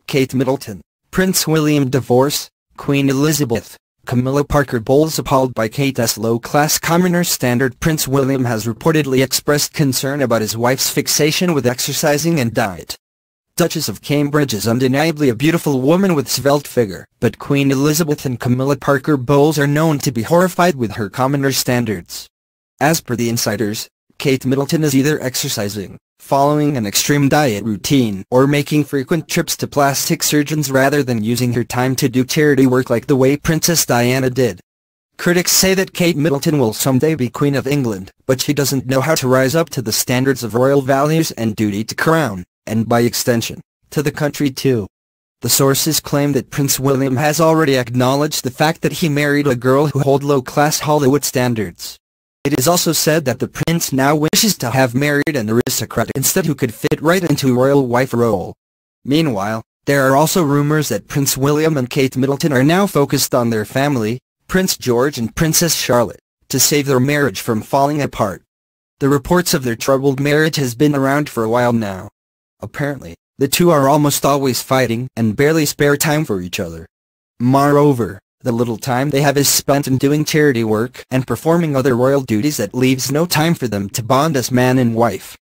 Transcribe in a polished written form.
Kate Middleton, Prince William divorce, Queen Elizabeth, Camilla Parker Bowles appalled by Kate's low-class commoner standard. Prince William has reportedly expressed concern about his wife's fixation with exercising and diet. Duchess of Cambridge is undeniably a beautiful woman with svelte figure, but Queen Elizabeth and Camilla Parker Bowles are known to be horrified with her commoner standards. As per the insiders, Kate Middleton is either exercising, following an extreme diet routine, or making frequent trips to plastic surgeons rather than using her time to do charity work like the way Princess Diana did. Critics say that Kate Middleton will someday be Queen of England, but she doesn't know how to rise up to the standards of royal values and duty to crown, and by extension, to the country too. The sources claim that Prince William has already acknowledged the fact that he married a girl who holds low-class Hollywood standards. It is also said that the prince now wishes to have married an aristocrat instead who could fit right into royal wife role. Meanwhile, there are also rumors that Prince William and Kate Middleton are now focused on their family, Prince George and Princess Charlotte, to save their marriage from falling apart. The reports of their troubled marriage has been around for a while now. Apparently, the two are almost always fighting and barely spare time for each other. Moreover, the little time they have is spent in doing charity work and performing other royal duties that leaves no time for them to bond as man and wife.